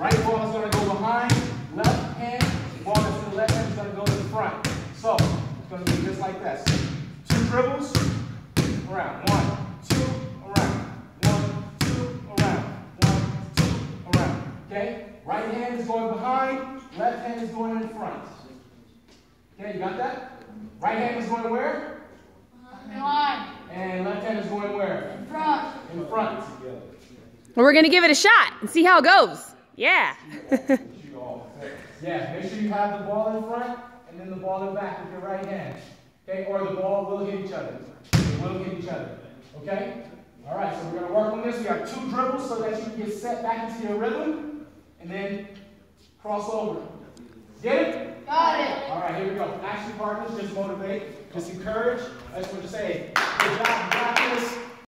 Right ball is going to go behind, left hand, ball that's in the left hand is going to go to the front. So, it's going to be just like this. 2 dribbles, around, 1, 2, around, 1, 2, around, 1, 2, around. Okay? Right hand is going behind, left hand is going in front. Okay, you got that? Right hand is going where? Behind. And left hand is going where? In front. In front. We're going to give it a shot and see how it goes. Yeah. Yeah, make sure you have the ball in front and then the ball in back with your right hand. Okay, or the ball will hit each other. They will hit each other. Okay? All right, so we're going to work on this. We got 2 dribbles so that you can get set back into your rhythm and then cross over. Get it? Got it. All right, here we go. Action partners, just motivate, just encourage. I just want to say, good job, you got this.